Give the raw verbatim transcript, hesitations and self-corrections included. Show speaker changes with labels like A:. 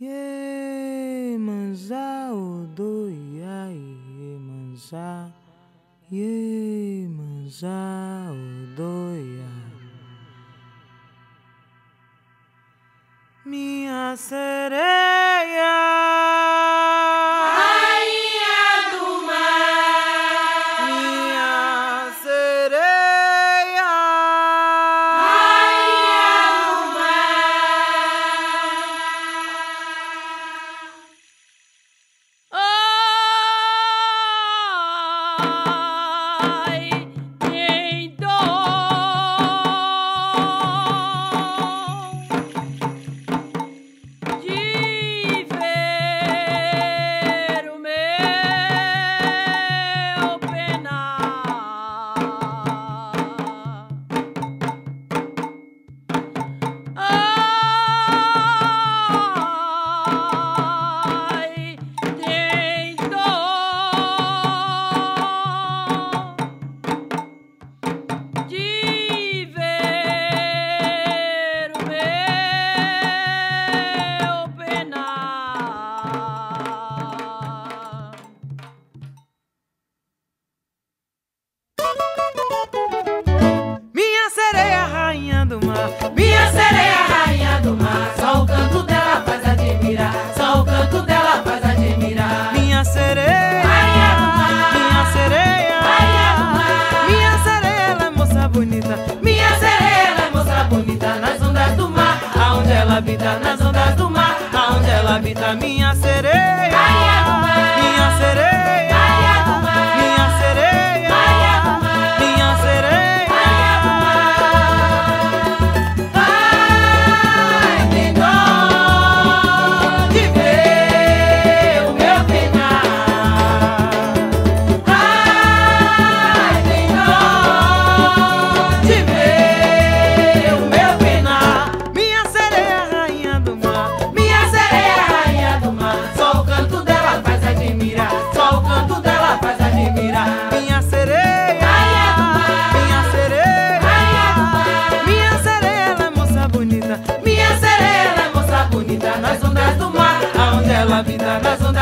A: Iemanjá, Odoiá, Iemanjá, Iemanjá, Odoiá. Minha sereia,
B: rainha do mar.
A: minha sereia,
B: rainha do mar. Ai, tem dor de ver o meu penar. Ai, tem dor de ver o meu penar.
A: minha sereia, rainha do mar.
B: Minha sereia, rainha do mar, só o canto dela faz admirar, só o canto dela faz admirar.
A: Minha sereia,
B: Rainha do mar.
A: minha sereia,
B: Rainha do mar.
A: minha sereia, ela é moça bonita.
B: Minha sereia, ela é moça bonita nas ondas do mar, aonde ela habita, nas ondas do mar, aonde ela habita.
A: Minha sereia,
B: Rainha do mar.
A: minha sereia,
B: Rainha do mar.
A: minha sereia,
B: Rainha do mar.
A: minha sereia,
B: Rainha do mar. Ai, tem dó de ver o meu penar. Ai, tem dó de ver o meu penar.
A: minha sereia, rainha do mar.
B: Minha sereia, rainha do mar, só o canto dela faz admirar, só o canto dela faz admirar.
A: Minha sereia,
B: Rainha do mar.
A: minha sereia,
B: Rainha do mar.
A: minha sereia, ela é moça bonita.
B: Minha sereia, ela é moça bonita nas ondas do mar, aonde ela habita, nas ondas